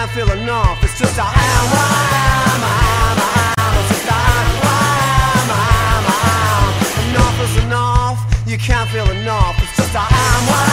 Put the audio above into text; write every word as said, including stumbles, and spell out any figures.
can't feel enough. It's just a am, am, am, am. It's just a am, am, am, am. Enough is enough. You can't feel enough. It's just a am, am.